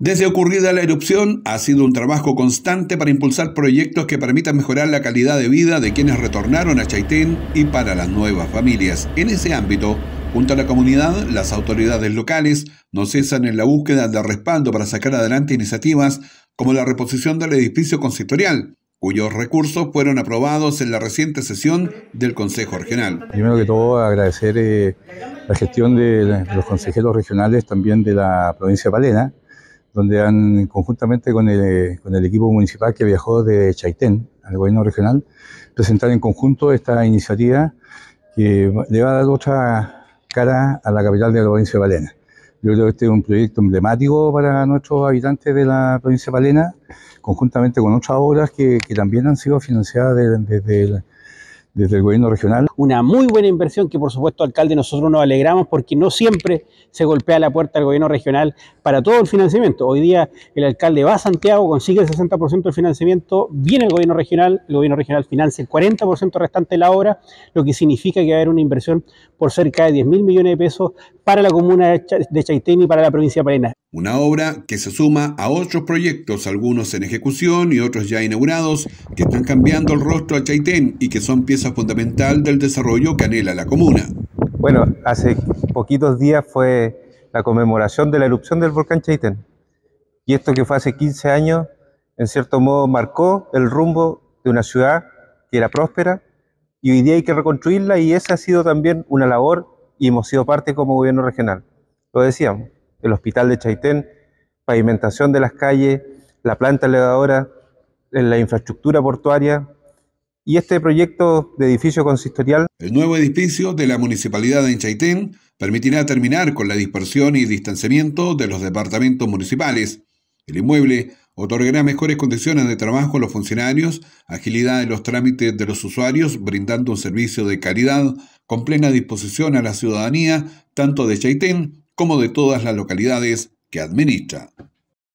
Desde ocurrida la erupción, ha sido un trabajo constante para impulsar proyectos que permitan mejorar la calidad de vida de quienes retornaron a Chaitén y para las nuevas familias. En ese ámbito, junto a la comunidad, las autoridades locales no cesan en la búsqueda de respaldo para sacar adelante iniciativas como la reposición del edificio consistorial, cuyos recursos fueron aprobados en la reciente sesión del Consejo Regional. Primero que todo, agradecer la gestión de los consejeros regionales también de la provincia de Palena, donde han, conjuntamente con el equipo municipal que viajó de Chaitén al gobierno regional, presentar en conjunto esta iniciativa que le va a dar otra cara a la capital de la provincia de Palena. Yo creo que este es un proyecto emblemático para nuestros habitantes de la provincia de Palena, conjuntamente con otras obras que también han sido financiadas desde el gobierno regional. Una muy buena inversión que, por supuesto, alcalde, nosotros nos alegramos porque no siempre se golpea la puerta del gobierno regional para todo el financiamiento. Hoy día el alcalde va a Santiago, consigue el 60% del financiamiento, viene el gobierno regional financia el 40% restante de la obra, lo que significa que va a haber una inversión por cerca de 10.000 millones de pesos para la comuna de Chaitén y para la provincia de Palena. Una obra que se suma a otros proyectos, algunos en ejecución y otros ya inaugurados, que están cambiando el rostro a Chaitén y que son pieza fundamental del desarrollo que anhela la comuna. Bueno, hace poquitos días fue la conmemoración de la erupción del volcán Chaitén. Y esto que fue hace 15 años, en cierto modo marcó el rumbo de una ciudad que era próspera y hoy día hay que reconstruirla, y esa ha sido también una labor y hemos sido parte como gobierno regional. Lo decíamos, el hospital de Chaitén, pavimentación de las calles, la planta elevadora, la infraestructura portuaria y este proyecto de edificio consistorial. El nuevo edificio de la municipalidad de Chaitén permitirá terminar con la dispersión y distanciamiento de los departamentos municipales. El inmueble otorgará mejores condiciones de trabajo a los funcionarios, agilidad en los trámites de los usuarios, brindando un servicio de calidad con plena disposición a la ciudadanía, tanto de Chaitén como de todas las localidades que administra.